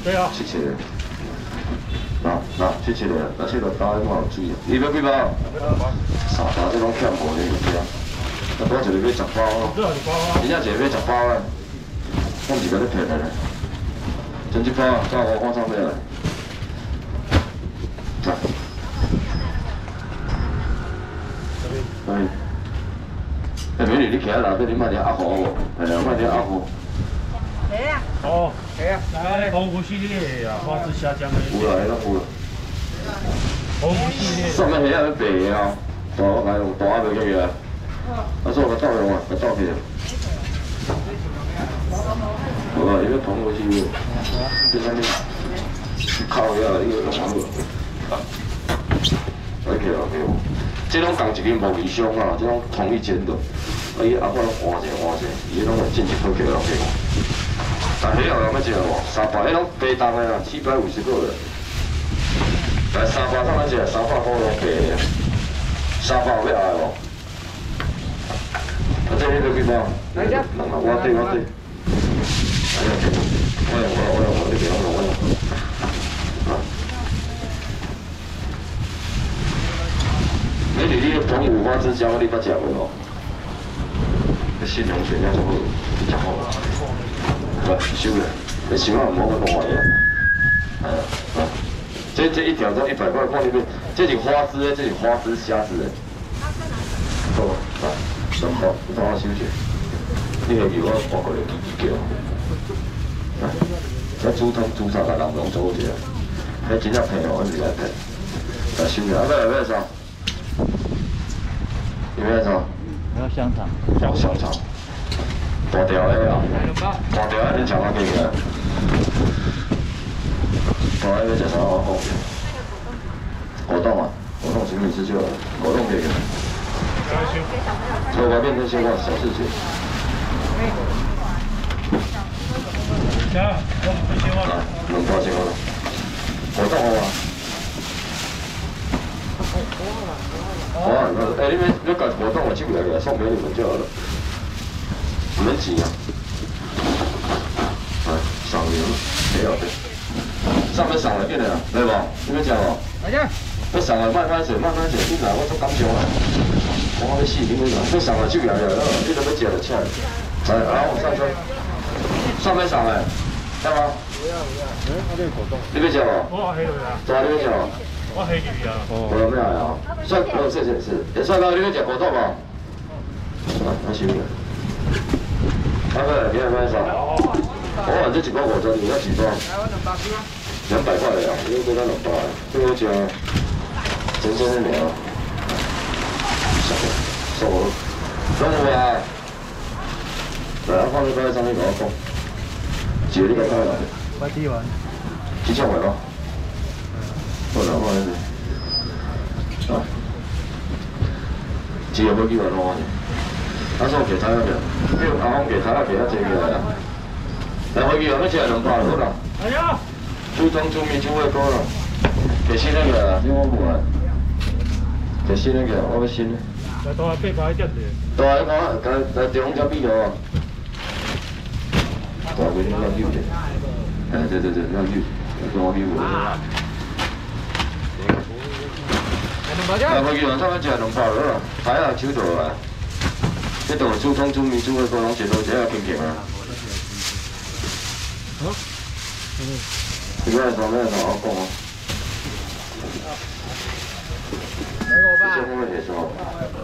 对啊。 7个。7个，那7个打迄嘛有水啊。你要几包？3包，这拢欠无的物件。那我一个买10包哦。真正一个买10包啊。我毋是甲你骗的咧。整1包啊，照我看上面来。可以。哎，美女，你徛在内底，你莫听阿虎无？哎呀，莫听阿虎。 系啊。哦，系啊。来，澎湖系列啊，花枝虾酱的。 有啦，那有啦。 澎湖系列。 上面遐要白的哦，大来用大阿袂起个。啊，所以我倒用啊，我倒去。好啊，因为澎湖系列，这上面靠遐伊个用好。OK。这种共一斤无以上啊，这种同一间的，啊伊阿婆拢换者，伊拢会进1块钱落去。但迄个有要食无？3包，迄种白冻的啦，750个的。来3包，咱来食300块拢白的。3包要爱无？啊，这迄个几包？来只。我对。我这边我。美女，你澎湖花枝椒你捌食无咯？个新龙泉遐足好，你食好无？不，收了，你想啊，唔好再讲话呀。这一条都100块，看你面，这是花枝的，这是花枝虾子的。好，来，2包，你帮我收起。你个油我换过来叫。来，这煮汤煮啥个人拢做好食，迄真正平哦，我是来平。来收了，啊，要啥？有没有什么？ 我要香肠。 香肠。大条的啊。大条的你抢我给个。大条要食啥？我讲。果冻啊，果冻请你吃就好了，果冻给个。所以我变成鲜花小事情。 行，我鲜花。 2包鲜花。果冻好吗？哦，哎，你们搞活动，我寄过来给送给你们就好了，你们挤啊。来，赏油，没有的，上面赏了变了，对吧？你们讲哦。来呀。要赏了慢水，你来我做感情啊。我要死你们啦！要赏了就来了，你都要吃就吃。来，然后上车，上面赏嘞，要吗？不要。我这个果冻。你要吃无？我黑了呀。咋你要吃无？我黑鱼啊！哦，咩啊？蒜是，蒜头你要食果冻无？啊，我收了。阿哥，你要买啥？我话这1包50，你要几包？200块的啊，你给咱2包啊，这个吃，真的没有。收了，中午啊。来，放在摆上面给我讲。几个你给我来？快递完。几千块咯？好啦，我来是。啊。只有要几万多块钱。啊，所给他那个，叫阿峰给他那给他这个啦。来，回去要吃2包好啦。哎呀！煮汤煮面煮火锅啦。给新那个，你我无啊。给新那个，我要新的。来，大8包一点的。大一包，来中央比哦。大个你要牛的。哎，对，要牛，中央比我。来，回去晚上要食2包好啦，排下手倒来。这顿煮汤煮面煮火锅拢一路这样平平啊。好。你要啥？我讲哦。这方面是啥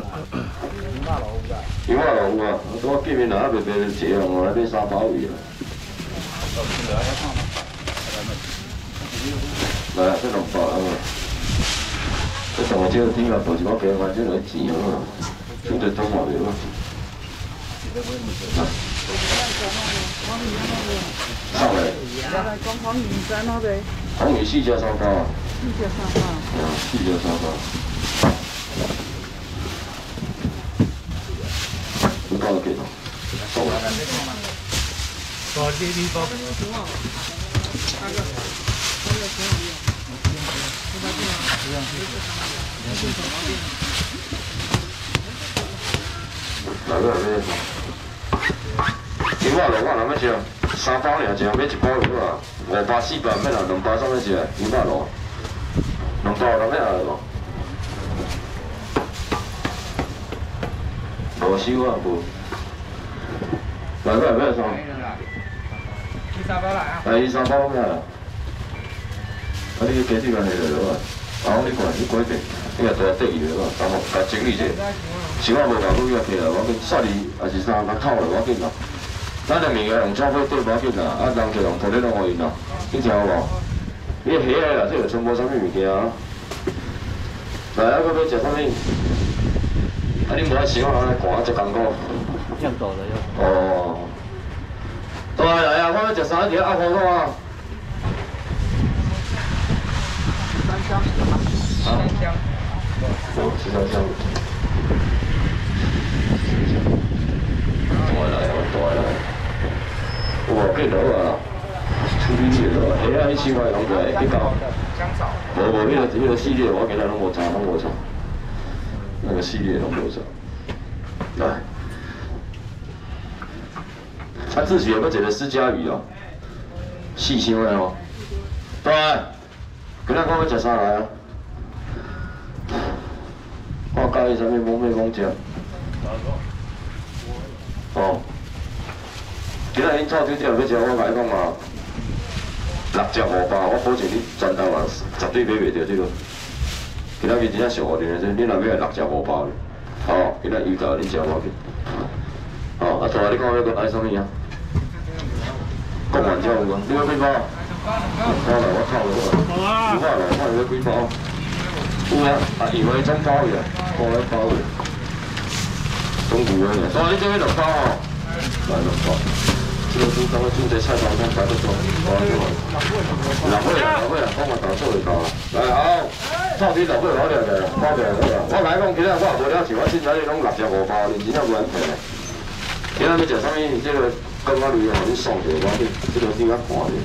？5马路有啊，我见面哪袂卖这样，我来买3包鱼啊。来啊，这2包啊。这同我这个天啊，到时我给我这来钱啊，煮只汤嘛袂咯。上来。讲黄鱼在哪里？黄鱼4加3包啊。4加3包。啊，4加3包。你包了几多？收了。多几包。哪个买？5马路我哪么吃？3包尔，只买1包就好啊。 500、400咩啦，200上面是200咯，200有咩来无？无收啊无。来上。 23包来啊！ 来23包咩啦？啊，你加几个下来咯？啊，你关定，你若大得意了咯，然后甲整理者，想我无搞好个起来，我紧煞你也是300套了，我紧啦。咱的物件用纸火对无要紧啦，啊，人就用玻璃拢互因啦，你听有无？你虾个啦，这个全部啥物物件啊？来啊，搁要食啥物？啊，你无爱想啊，寒才艰苦。 这样走的要。 哦。来啊，我要食啥一条鸭火锅啊？ 3箱。3箱。 哦，13箱。大来，哇，几多啊？处理器多，虾啊，迄千块拢过来，几高？ 香草。 无，迄个系列我给他拢无查，那个系列拢无查。来，他自己有个一个私家鱼哦，细箱的哦。对，今仔我要食啥来啊？我介意啥物猛食？哦。 今仔因臭水条要食，我甲你讲嘛，6只500，我保证你全台湾绝对买袂到这个。今仔日真正上好哩，你若要来6只500哩，好，今仔油炸你食无要紧。好，啊大你看要搁爱啥物啊？讲完之后有啊，你要几包？包来我套落去。200来，看要几包？有啊，啊以为总包去啊，包来包去。总有啊，所以你这边6包哦，来6包。 这个猪刚刚煮在菜刀上摆个装，老会啊，帮我打错一刀。来好，到底老会好点的，包起来好啦。我来讲，今仔我也无了解，我凊彩你拢6只5包，你真正无安排。今仔要食啥物？这个刚刚类吼，你爽者，我紧，这个顶较寒者。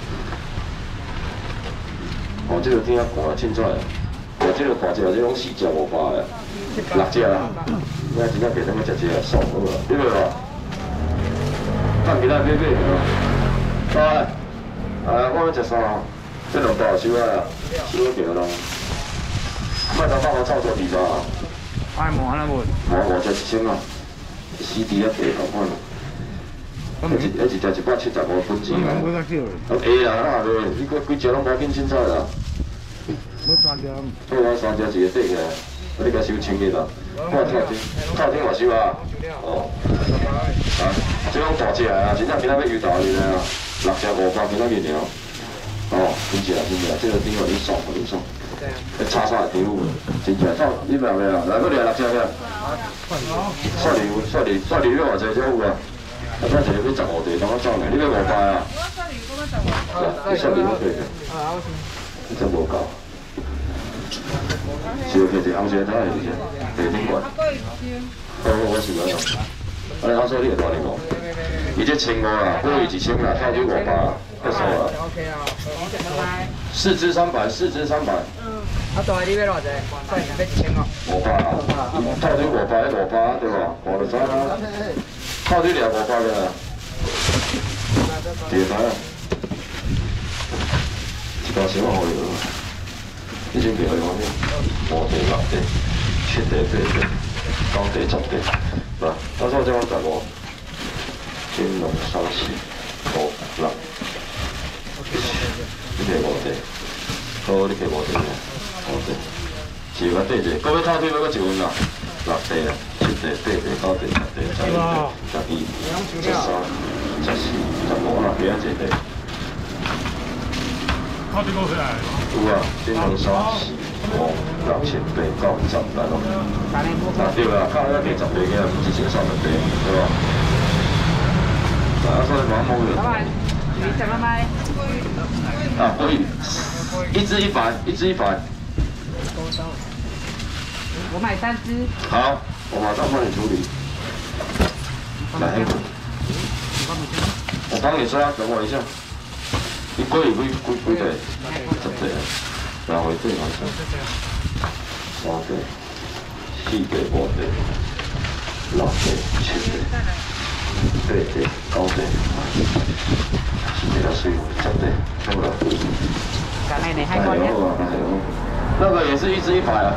哦，这个顶较寒，凊彩。哦，这个大只，这拢4只500的，6只啦。你看真正变成个只啊，爽好啦，你袂无？ 看其他买来，我要食啥？这2包收啊，收了掉咯。卖300我操作2包啊。 爱毛那无？ 毛5只1000啊，CD 啊低同款。一只175分钱啊。会啦，那后你几只拢无紧凊彩啦。 要3只。 我3只一个底起来，你甲收1000个啦。我套天我收啊。哦。 啊，这种大只啊，真正今仔要油炸哩啊，6只500今仔日了。哦，真正，这个顶有你爽，你爽。炒啥会甜有？真正，你明未啊？来，搁掠6只个。蒜鱼要偌济才有啊？啊，咱一个要15地，当我走呢，你要500啊？来，蒜鱼我对个。你真无够。是要摕一红色台是是？地顶管。好，我是来弄。 安尼我说你会大哩无？伊这1500啦，过去1000啦，套酒500啦，结束啦。4只300，4只300。 嗯。啊，大你要偌济？算要1000哦。 500啦，套酒500，迄500对无？看就知啦。套酒掠500个啦。第台啊。一包什么好料？你先别去看咩？5地、6地、7地、8地、9地、10地。 嗱，我收正15，金龍3、4、5、6，呢個5地，好，呢個5地，5地，是個地地，各位睇對嗰個一碗啦，6地啊，7地、8地、9地、10地、11地、12、13、14、15啦，幾多隻地？ 靠這個回來。 有啊，金龍3、4。 5、6、7、8、9、10來咯。啊對啦，靠那幾10地嘅，1030地，對吧？啊，所以蠻好嘅。老闆，你怎麼賣？啊，可以，1只100，1只100。 我買3只。 好，我馬上幫你處理。來，我幫你刷，等我一下。你貴地？10地。 來回對好像3地、4地、5地、6地、7地、8 对对，高对，是这个水绝对，看不了。 cái này này 2 con nhé. 那个也是一只100啊。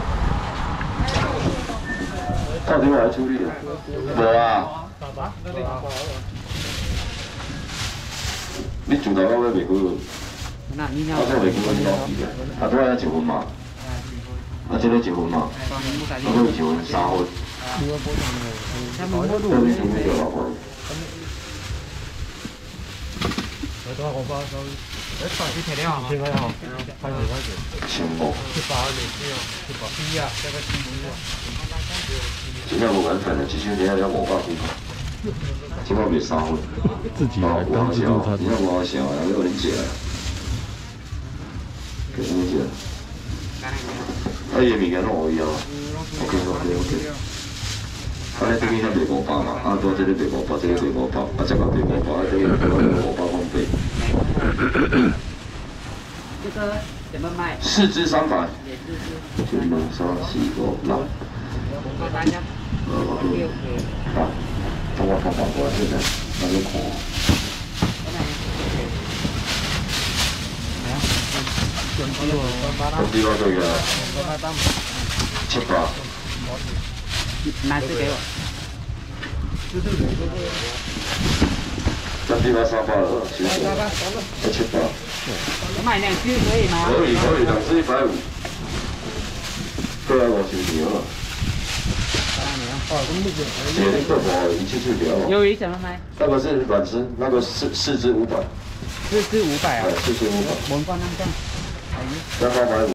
到底我来处理啊？无啊。你自头到尾袂过， 那你要我这袂过你老皮啊。啊，拄仔1分嘛，啊，这个1分嘛，啊，这个1分3分。这边准备就老贵。 我多红包收。 去材料先开好，开始。 1500。 低啊，这个低不真正无敢赚的，这些年了500几块，今晚卖3分。 自己来当自助餐。 真正无好笑啊，要恁食啊，给恁食。啊，伊个物件拢有伊啊。OK。啊，你等于遐卖500嘛，啊，多这个卖500，这个卖500，啊，这个卖500，啊，这个卖500方便。 这个怎么卖 4只300。1、2、3、4、5、6。 买单呀好，等我看过这个，那就看。本地我这个700。 拿去给我。 本地我320，谢谢。700。 我买2只可以吗？ 可以，2只150。对啊，50条了。这个我一起去聊。 鱿鱼怎么卖？ 那个是软丝，那个4只500。 4只500啊？ 4只500。 1罐那个。 250。